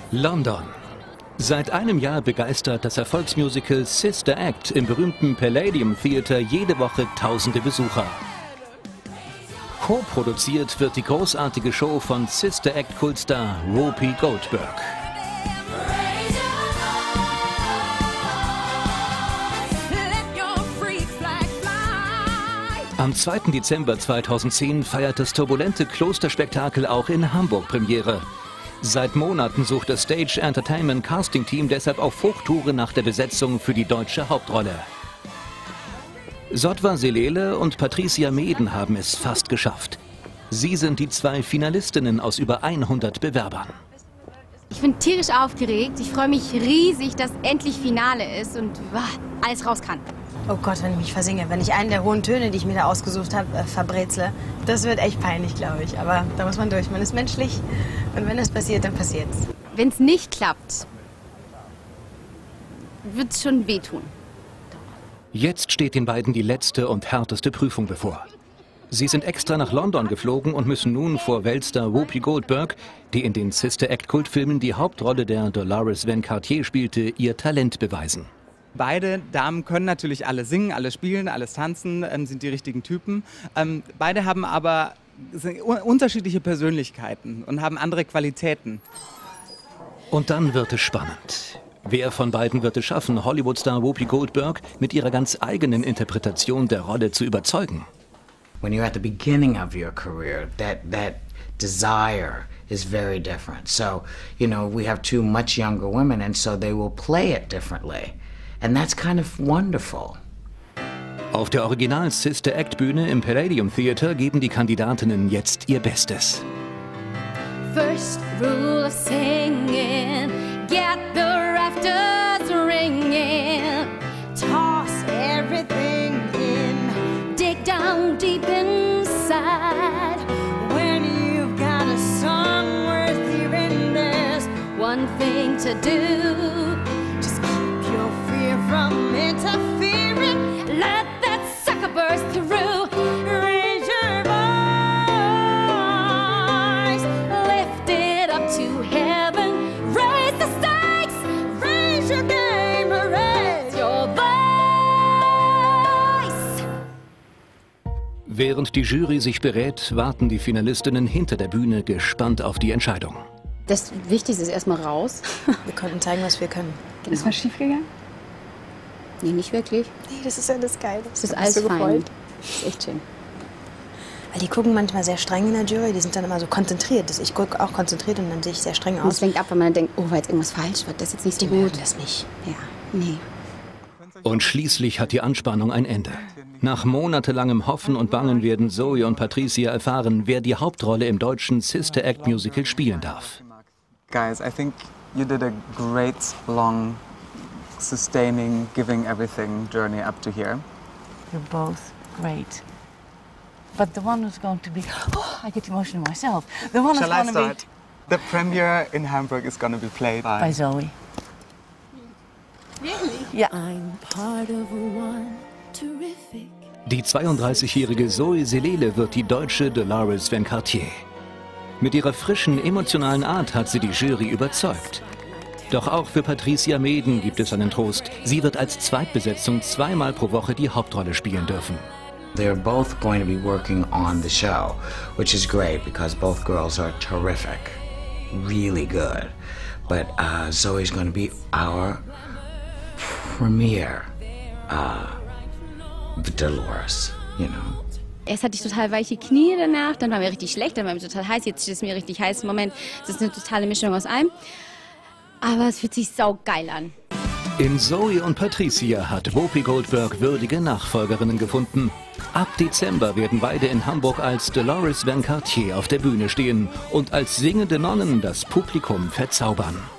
London. Seit einem Jahr begeistert das Erfolgsmusical Sister Act im berühmten Palladium Theatre jede Woche tausende Besucher. Co-produziert wird die großartige Show von Sister Act Kultstar Whoopi Goldberg. Am 2. Dezember 2010 feiert das turbulente Klosterspektakel auch in Hamburg Premiere. Seit Monaten sucht das Stage Entertainment Casting Team deshalb auf Hochtouren nach der Besetzung für die deutsche Hauptrolle. Sotwa Selele und Patricia Meden haben es fast geschafft. Sie sind die zwei Finalistinnen aus über 100 Bewerbern. Ich bin tierisch aufgeregt. Ich freue mich riesig, dass endlich Finale ist und alles raus kann. Oh Gott, wenn ich mich versinge, wenn ich einen der hohen Töne, die ich mir da ausgesucht habe, verbrezle, das wird echt peinlich, glaube ich. Aber da muss man durch. Man ist menschlich und wenn das passiert, dann passiert's. Wenn es nicht klappt, wird es schon wehtun. Jetzt steht den beiden die letzte und härteste Prüfung bevor. Sie sind extra nach London geflogen und müssen nun vor Weltstar Whoopi Goldberg, die in den Sister Act Kultfilmen die Hauptrolle der Dolores Van Cartier spielte, ihr Talent beweisen. Beide Damen können natürlich alle singen, alle spielen, alles tanzen, sind die richtigen Typen. Beide haben aber unterschiedliche Persönlichkeiten und haben andere Qualitäten. Und dann wird es spannend. Wer von beiden wird es schaffen, Hollywood-Star Whoopi Goldberg mit ihrer ganz eigenen Interpretation der Rolle zu überzeugen? When you're at the beginning of your career, that desire is very different. So, you know, we have two much younger women, and so they will play it differently. And that's kind of wonderful. Auf der Original Sister Act Bühne im Palladium Theatre geben die Kandidatinnen jetzt ihr Bestes. First rule of singing, get the rafters ringing, toss everything in, dig down deep inside. When you've got a song worth hearing, there's one thing to do. Just keep your fear from interfering. Let that sucker burst through. Raise your voice, lift it up to heaven. Raise the stakes, raise your game, raise your voice. Während die Jury sich berät, warten die Finalistinnen hinter der Bühne gespannt auf die Entscheidung. Das Wichtigste ist erstmal raus. Wir konnten zeigen, was wir können. Genau. Ist was schiefgegangen? Nee, nicht wirklich. Nee, das ist ja das Geile. Es ist alles fein. Das ist echt schön. Weil die gucken manchmal sehr streng in der Jury, die sind dann immer so konzentriert. Ich gucke auch konzentriert und dann sehe ich sehr streng Und aus. es lenkt ab, wenn man denkt, oh, war jetzt irgendwas falsch, wird das jetzt nicht so Die gut. mögen das nicht. Ja, nee. Und schließlich hat die Anspannung ein Ende. Nach monatelangem Hoffen und Bangen werden Zoe und Patricia erfahren, wer die Hauptrolle im deutschen Sister Act Musical spielen darf. Guys, I think you did a great, long, sustaining, giving everything journey up to here. You're both great. But the one who's going to be... Oh, I get emotional myself. The one who's Shall I going to start? The premiere in Hamburg is going to be played be... By Zoe. Really? Ja. I'm part of one terrific. Die 32-jährige Zoe Selele wird die deutsche Dolores Van Cartier. Mit ihrer frischen, emotionalen Art hat sie die Jury überzeugt. Doch auch für Patricia Meden gibt es einen Trost. Sie wird als Zweitbesetzung zweimal pro Woche die Hauptrolle spielen dürfen. They're both going to be working on the show, which is great because both girls are terrific, really good. But Zoe's going to be our premiere Dolores, you know. Erst hatte ich total weiche Knie danach, dann war mir richtig schlecht, dann war mir total heiß, jetzt ist es mir richtig heiß. Im Moment ist es eine totale Mischung aus allem. Aber es fühlt sich saugeil an. In Zoe und Patricia hat Whoopi Goldberg würdige Nachfolgerinnen gefunden. Ab Dezember werden beide in Hamburg als Dolores Van Cartier auf der Bühne stehen und als singende Nonnen das Publikum verzaubern.